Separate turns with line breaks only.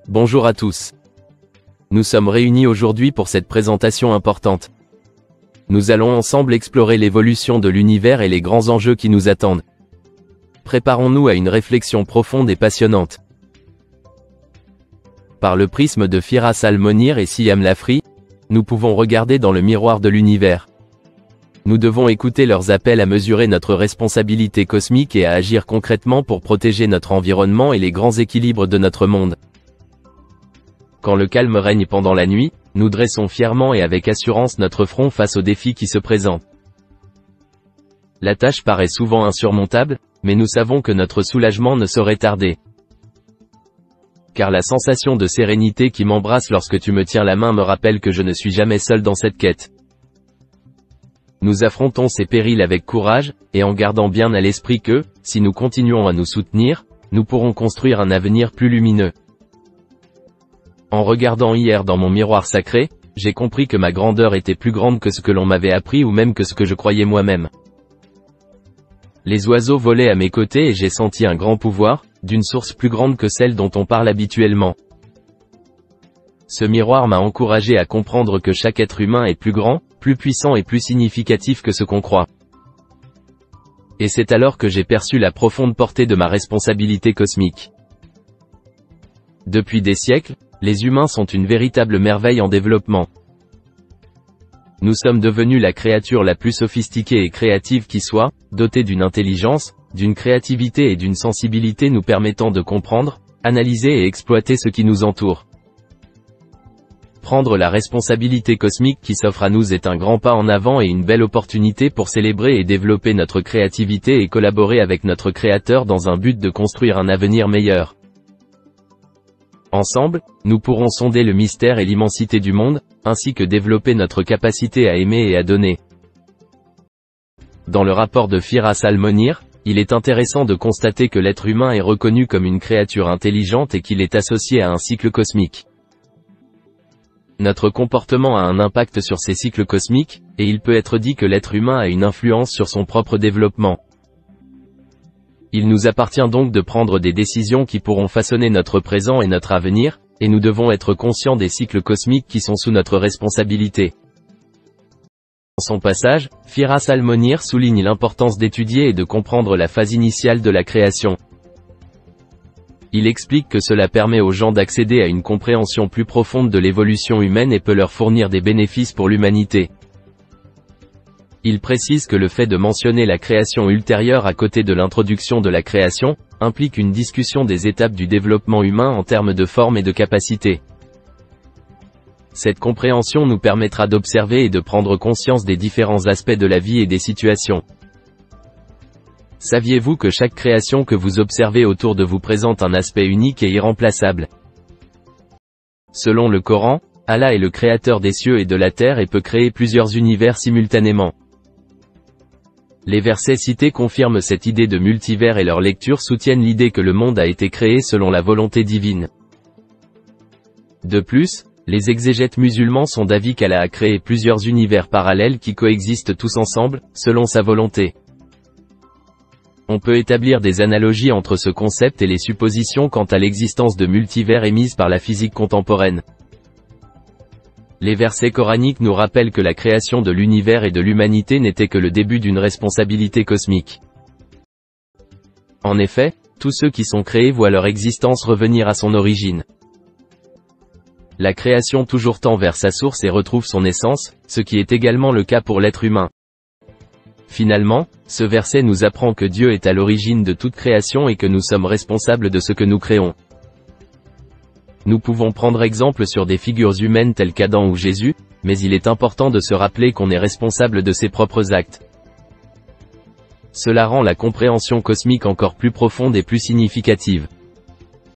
Bonjour à tous. Nous sommes réunis aujourd'hui pour cette présentation importante. Nous allons ensemble explorer l'évolution de l'univers et les grands enjeux qui nous attendent. Préparons-nous à une réflexion profonde et passionnante. Par le prisme de Firas Al-Monir et Siam Lafri, nous pouvons regarder dans le miroir de l'univers. Nous devons écouter leurs appels à mesurer notre responsabilité cosmique et à agir concrètement pour protéger notre environnement et les grands équilibres de notre monde. Quand le calme règne pendant la nuit, nous dressons fièrement et avec assurance notre front face aux défis qui se présentent. La tâche paraît souvent insurmontable, mais nous savons que notre soulagement ne saurait tarder. Car la sensation de sérénité qui m'embrasse lorsque tu me tiens la main me rappelle que je ne suis jamais seul dans cette quête. Nous affrontons ces périls avec courage, et en gardant bien à l'esprit que, si nous continuons à nous soutenir, nous pourrons construire un avenir plus lumineux. En regardant hier dans mon miroir sacré, j'ai compris que ma grandeur était plus grande que ce que l'on m'avait appris ou même que ce que je croyais moi-même. Les oiseaux volaient à mes côtés et j'ai senti un grand pouvoir, d'une source plus grande que celle dont on parle habituellement. Ce miroir m'a encouragé à comprendre que chaque être humain est plus grand, plus puissant et plus significatif que ce qu'on croit. Et c'est alors que j'ai perçu la profonde portée de ma responsabilité cosmique. Depuis des siècles, les humains sont une véritable merveille en développement. Nous sommes devenus la créature la plus sophistiquée et créative qui soit, dotée d'une intelligence, d'une créativité et d'une sensibilité nous permettant de comprendre, analyser et exploiter ce qui nous entoure. Prendre la responsabilité cosmique qui s'offre à nous est un grand pas en avant et une belle opportunité pour célébrer et développer notre créativité et collaborer avec notre Créateur dans un but de construire un avenir meilleur. Ensemble, nous pourrons sonder le mystère et l'immensité du monde, ainsi que développer notre capacité à aimer et à donner. Dans le rapport de Firas Al-Monir, il est intéressant de constater que l'être humain est reconnu comme une créature intelligente et qu'il est associé à un cycle cosmique. Notre comportement a un impact sur ces cycles cosmiques, et il peut être dit que l'être humain a une influence sur son propre développement. Il nous appartient donc de prendre des décisions qui pourront façonner notre présent et notre avenir, et nous devons être conscients des cycles cosmiques qui sont sous notre responsabilité. Dans son passage, Firas Al-Monir souligne l'importance d'étudier et de comprendre la phase initiale de la création. Il explique que cela permet aux gens d'accéder à une compréhension plus profonde de l'évolution humaine et peut leur fournir des bénéfices pour l'humanité. Il précise que le fait de mentionner la création ultérieure à côté de l'introduction de la création, implique une discussion des étapes du développement humain en termes de forme et de capacité. Cette compréhension nous permettra d'observer et de prendre conscience des différents aspects de la vie et des situations. Saviez-vous que chaque création que vous observez autour de vous présente un aspect unique et irremplaçable? Selon le Coran, Allah est le créateur des cieux et de la terre et peut créer plusieurs univers simultanément. Les versets cités confirment cette idée de multivers et leurs lectures soutiennent l'idée que le monde a été créé selon la volonté divine. De plus, les exégètes musulmans sont d'avis qu'Allah a créé plusieurs univers parallèles qui coexistent tous ensemble, selon sa volonté. On peut établir des analogies entre ce concept et les suppositions quant à l'existence de multivers émises par la physique contemporaine. Les versets coraniques nous rappellent que la création de l'univers et de l'humanité n'était que le début d'une responsabilité cosmique. En effet, tous ceux qui sont créés voient leur existence revenir à son origine. La création toujours tend vers sa source et retrouve son essence, ce qui est également le cas pour l'être humain. Finalement, ce verset nous apprend que Dieu est à l'origine de toute création et que nous sommes responsables de ce que nous créons. Nous pouvons prendre exemple sur des figures humaines telles qu'Adam ou Jésus, mais il est important de se rappeler qu'on est responsable de ses propres actes. Cela rend la compréhension cosmique encore plus profonde et plus significative.